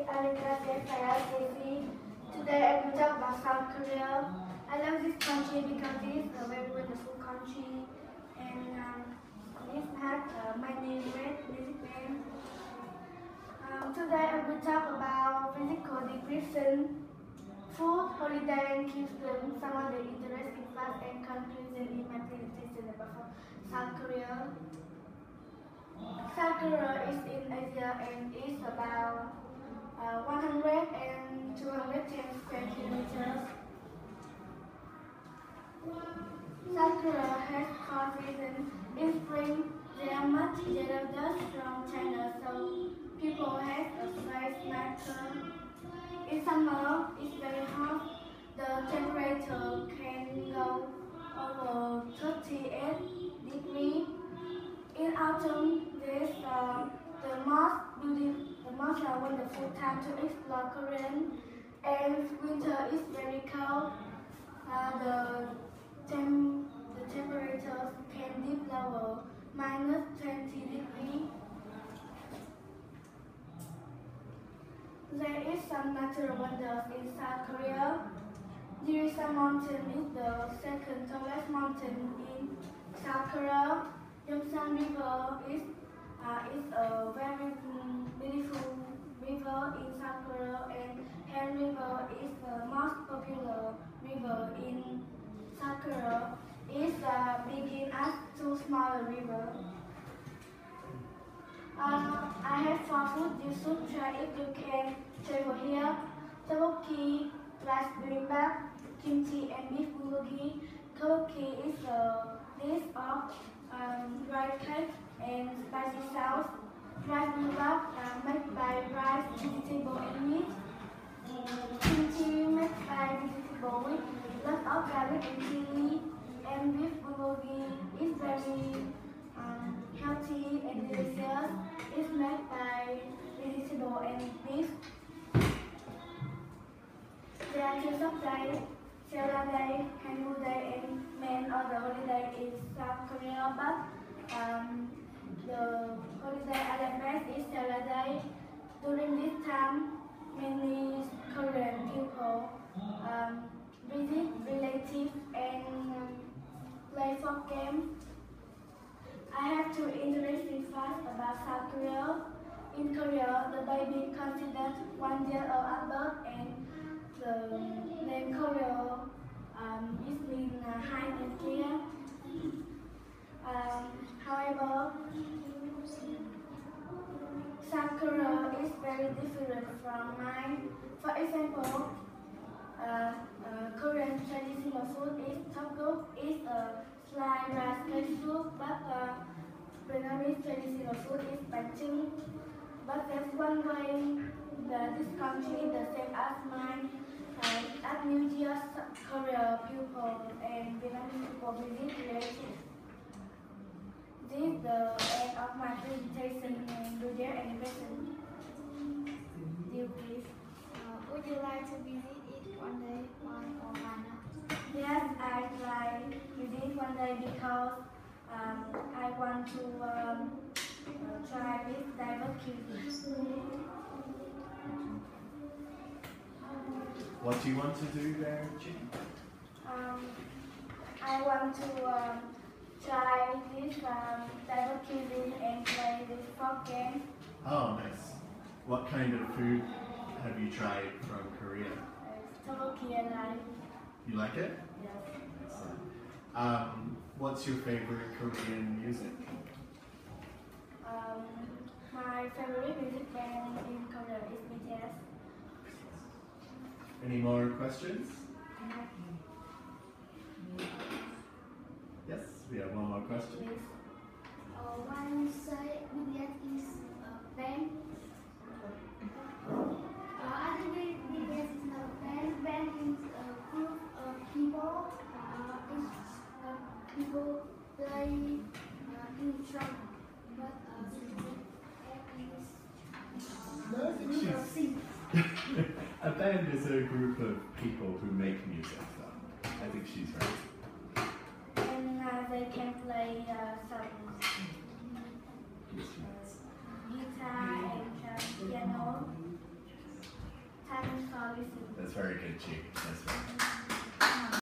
CEC. Today I will talk about South Korea. I love this country because it's a very wonderful country, and it has many great music bands. Today I will talk about physical education, food, holiday, and custom. Some of the interesting facts and conclusions in my presentation about South Korea. South Korea is in Asia and is about 100 and 210 square kilometers. South Korea has hot season. In spring, there are much yellow dust from China, so people have a face mask. In summer, it's very hot. The temperature can go over 38 degrees. In autumn, there's the most wonderful time to explore Korean. And winter is very cold. The temperatures can dip lower, -20 degrees. There is some natural wonders in South Korea. Jirisa Mountain is the second tallest mountain in South Korea. Yongsan River is a very beautiful river in South Korea, and Han River is the most popular river in South Korea. It's begin as two smaller rivers. I have 4 food you should try if you can travel here: tteokbokki, rice bibimbap, kimchi, and beef bulgogi. Tteokbokki is a dish of rice cake and spicy sauce. Rice bibimbap made by rice, vegetable, and meat. Kimchi made by vegetable with lots of garlic and chili. And beef bulgogi is very healthy and delicious. It's made by vegetable and beef. There are 2 subdays: Sela Day, Hangul Day, and main other holiday in South Korea. But the holiday I like best is Sela Day. During this time, many Korean people visit relatives and play folk games. I have 2 interesting facts about South Korea. In Korea, the baby considered 1 year old at birth, and the name Korea is mean high and clear. However, South Korea is very different from mine. For example, Korean traditional food is tteokguk, is a sliced rice cake soup, but Vietnamese traditional food is bánh chưng. But there's one way that this country the same as mine. At New Year, Korea people and Vietnamese people visit relatives. This is the end of my presentation. And do there any questions? Dear, please. Would you like to visit it one day, or why not? Yes, I'd like to visit one day because I want to try this diverse cuisine. What do you want to do there, Jim? I want to try this diverse cuisine and play this folk game. Oh, nice. What kind of food have you tried from Korea? Tteokbokki and rice. You like it? Yes. Excellent. What's your favorite Korean music? My favorite music band in Korea is BTS. Any more questions? Yes, we have one more question. Please. Why you say BTS is a band? I think BTS is not a band. Band is a group of people. People play instrument, but A band is a group of people who make music, though. I think she's right. And they can play some guitar and piano. after listening. That's very good, Chi. That's very good.